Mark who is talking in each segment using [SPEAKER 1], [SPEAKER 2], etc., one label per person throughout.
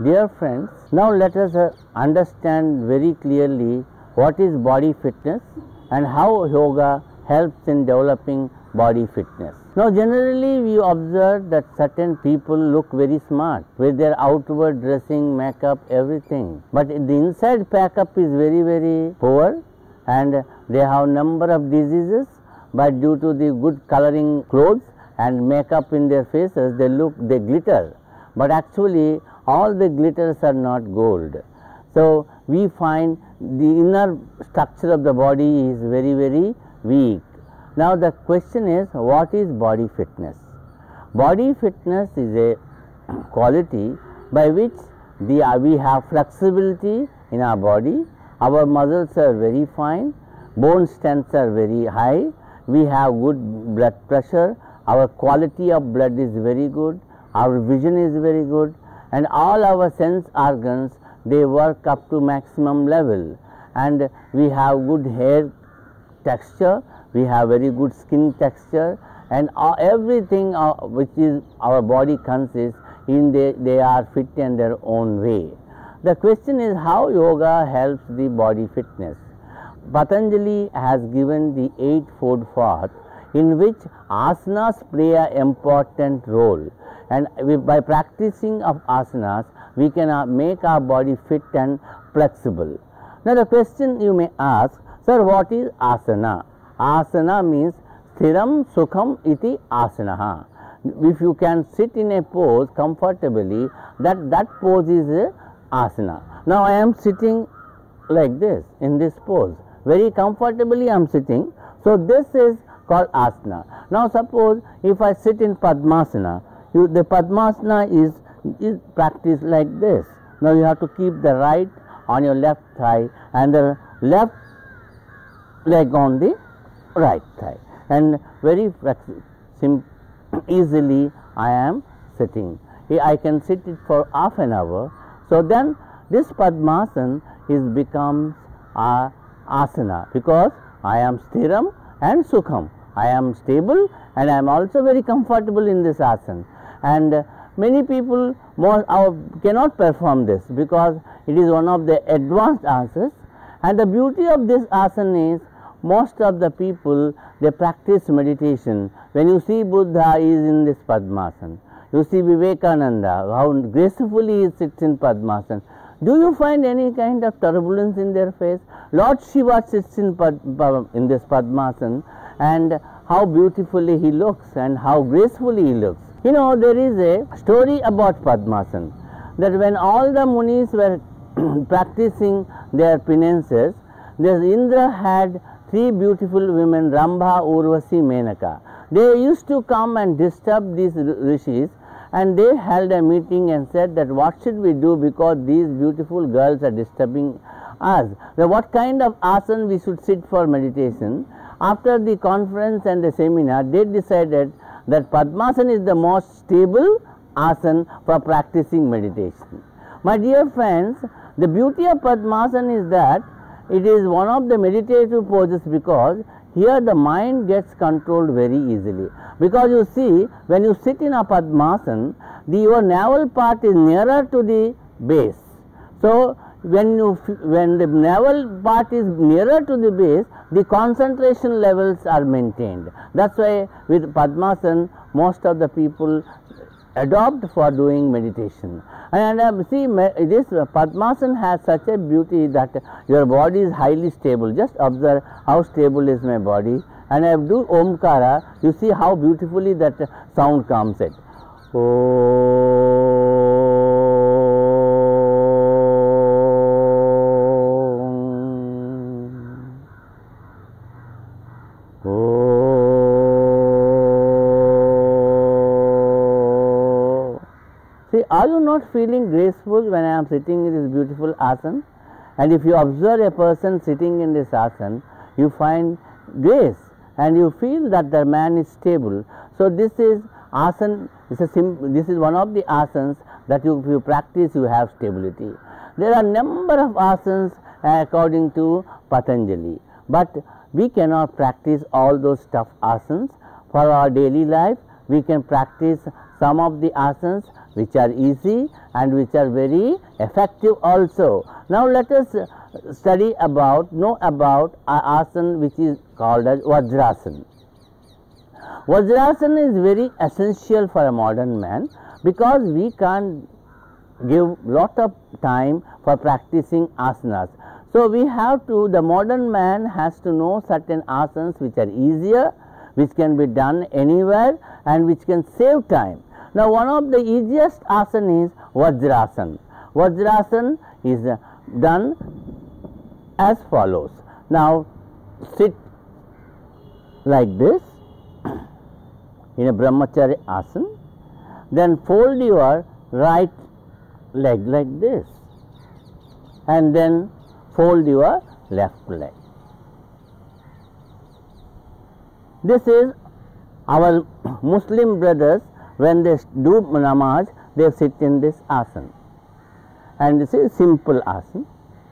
[SPEAKER 1] Dear friends, now let us understand very clearly what is body fitness and how yoga helps in developing body fitness. Now generally we observe that certain people look very smart with their outward dressing, makeup, everything. But the inside pack-up is very poor, and they have number of diseases, but due to the good coloring clothes and makeup in their faces, they glitter. But actually all the glitters are not gold. So we find the inner structure of the body is very weak. Now the question is, what is body fitness? Body fitness is a quality by which we have flexibility in our body, our muscles are very fine, bone strengths are very high, we have good blood pressure, our quality of blood is very good, our vision is very good, and all our sense organs, they work up to maximum level, and we have good hair texture, we have very good skin texture, and everything which is our body consists in they are fit in their own way. The question is how yoga helps the body fitness. Patanjali has given the eightfold path in which asanas play an important role, and by practicing of asanas we can make our body fit and flexible. Now the question you may ask, sir, what is asana? Asana means sthiram sukham iti asana. If you can sit in a pose comfortably, that pose is a asana. Now I am sitting like this, in this pose, very comfortably I am sitting, so this is called asana. Now suppose if I sit in Padmasana, the Padmasana is practiced like this. Now you have to keep the right on your left thigh and the left leg on the right thigh, and very easily I am sitting. I can sit it for half an hour. So then this Padmasana becomes a asana, because I am sthiram and sukham. I am stable and I am also very comfortable in this asana. And many people cannot perform this because it is one of the advanced asanas. And the beauty of this asana is, most of the people, they practice meditation. When you see Buddha is in this Padmasana, you see Vivekananda, how gracefully he sits in Padmasana. Do you find any kind of turbulence in their face? Lord Shiva sits in this Padmasana, and how beautifully he looks and how gracefully he looks. You know, there is a story about Padmasana, that when all the munis were practicing their penances, Indra had three beautiful women, Rambha, Urvasi, Menaka. They used to come and disturb these rishis, and they held a meeting and said that what should we do, because these beautiful girls are disturbing us. Now, what kind of asana we should sit for meditation? After the conference and the seminar, they decided that Padmasana is the most stable asana for practicing meditation. My dear friends, the beauty of Padmasana is that it is one of the meditative poses, because here the mind gets controlled very easily. Because you see, when you sit in a Padmasana, your navel part is nearer to the base. So when the navel part is nearer to the base, the concentration levels are maintained. That's why with Padmasana, most of the people adopt for doing meditation. And see, this Padmasana has such a beauty that your body is highly stable. Just observe how stable is my body. And I do Omkara, you see how beautifully that sound comes at. See, are you not feeling graceful when I am sitting in this beautiful asana? And if you observe a person sitting in this asana, you find grace and you feel that the man is stable. So this is asana, this is one of the asanas that if you practice, you have stability. There are number of asanas according to Patanjali, but we cannot practice all those tough asanas for our daily life. We can practice some of the asanas which are easy and which are very effective also. Now let us know about asana which is called as Vajrasana. Vajrasana is very essential for a modern man because we can't give lot of time for practicing asanas. So we have to, the modern man has to know certain asanas which are easier, which can be done anywhere and which can save time. Now one of the easiest asana is Vajrasana. Vajrasana is done as follows. Now sit like this in a Brahmacharya asana, then fold your right leg like this and then fold your left leg. This is our Muslim brothers, when they do namaz, they sit in this asana, and this is simple asana.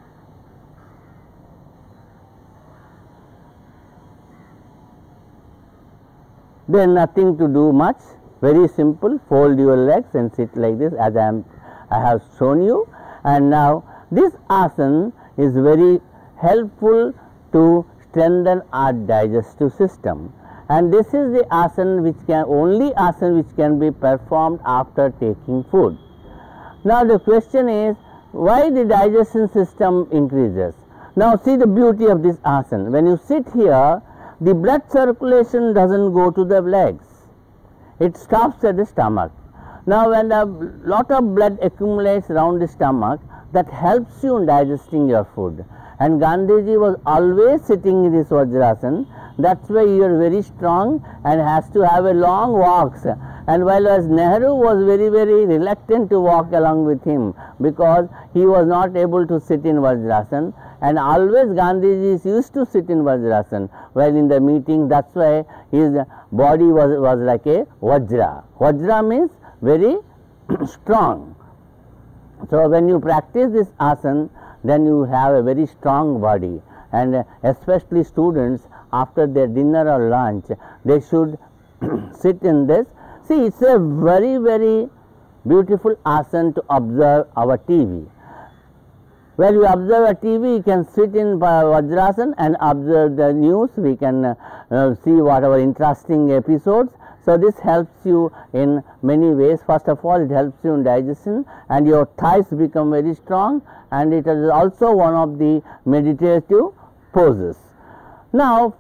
[SPEAKER 1] There is nothing to do much, very simple. Fold your legs and sit like this as I have shown you. And now this asana is very helpful to strengthen our digestive system, and this is the asana which can be performed after taking food. Now the question is, why the digestion system increases? Now see the beauty of this asana. When you sit here, the blood circulation doesn't go to the legs, it stops at the stomach. Now when a lot of blood accumulates around the stomach, that helps you in digesting your food. And Gandhiji was always sitting in this Vajrasana. That's why you are very strong and has to have a long walks. And while as Nehru was very reluctant to walk along with him because he was not able to sit in Vajrasana, and always Gandhiji used to sit in Vajrasana while in the meeting. That's why his body was like a Vajra. Vajra means very strong. So when you practice this asana, then you have a very strong body, and especially students after their dinner or lunch, they should sit in this. See, it's a very beautiful asana to observe our TV. When you observe a TV, you can sit in Vajrasana and observe the news. We can see whatever interesting episodes. So this helps you in many ways. First of all, it helps you in digestion, and your thighs become very strong, and it is also one of the meditative poses. Now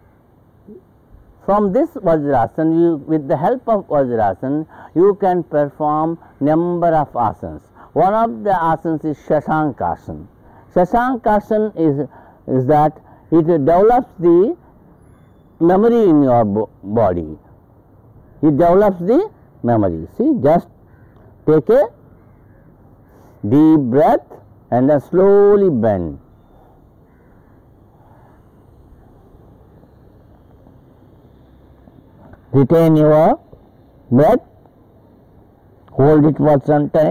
[SPEAKER 1] from this Vajrasana, with the help of Vajrasana, you can perform number of asanas. One of the asanas is Shashankasana. Shashankasana is that it develops the memory in your body. It develops the memory. See, just take a deep breath and then slowly bend. Retain your breath, hold it for some time,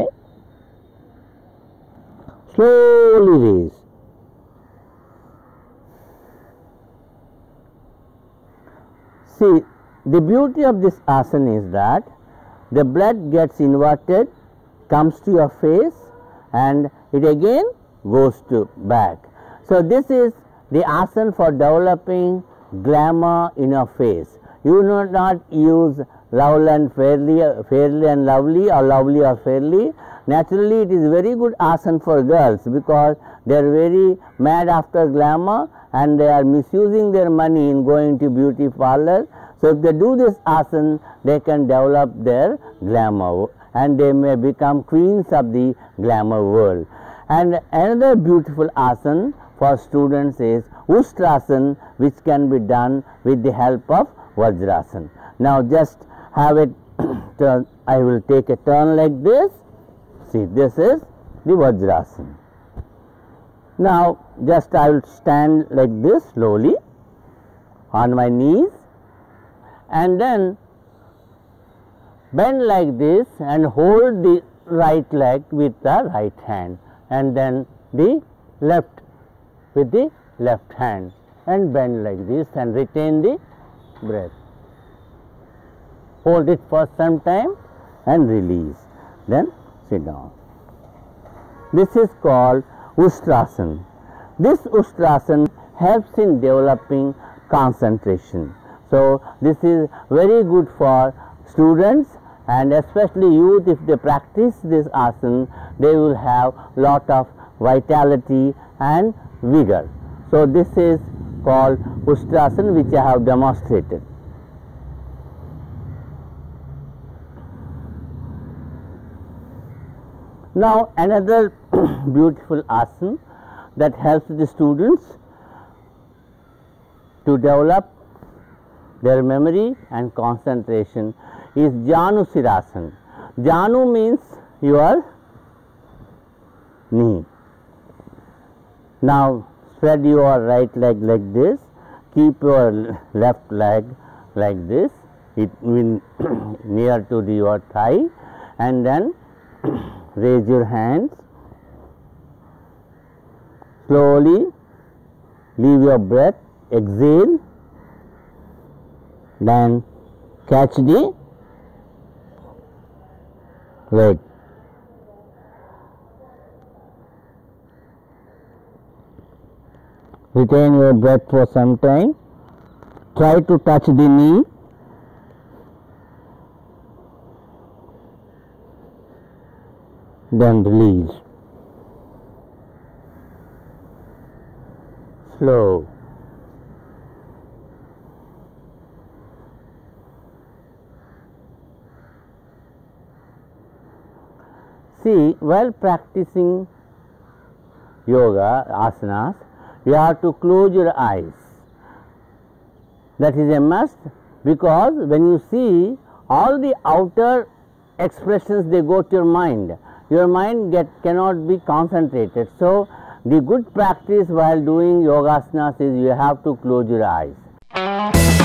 [SPEAKER 1] slowly raise. See, the beauty of this asana is that the blood gets inverted, comes to your face, and it again goes to back. So this is the asana for developing glamour in your face. You do not use lovely and fairly and lovely, or lovely or fairly. Naturally, it is very good asana for girls because they are very mad after glamour and they are misusing their money in going to beauty parlor. So if they do this asana, they can develop their glamour and they may become queens of the glamour world. And another beautiful asana for students is Ustrasana, which can be done with the help of Vajrasana. Now just have it turn. I will take a turn like this. See, this is the Vajrasana. Now just I will stand like this slowly on my knees and then bend like this and hold the right leg with the right hand and then the left with the left hand and bend like this and retain the breath. Hold it for some time and release. then sit down. This is called Ustrasana. This Ustrasana helps in developing concentration. So, this is very good for students and especially youth. If they practice this asana, they will have lot of vitality and vigor. So, this is called Ustrasana, which I have demonstrated. Now, another beautiful asana that helps the students to develop their memory and concentration is Janu Sirasana. Janu means your knee. Now, spread your right leg like this, keep your left leg like this, it will near to your thigh, and then raise your hands, slowly leave your breath, exhale, then catch the leg. Retain your breath for some time, try to touch the knee, then release. Slow. See, while practicing yoga, asanas, you have to close your eyes. That is a must, because when you see all the outer expressions, they go to your mind. Your mind cannot be concentrated. So, the good practice while doing yoga asanas is you have to close your eyes.